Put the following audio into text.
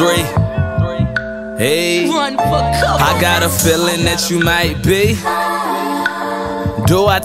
3. Hey, I got a feeling that you might be. Do I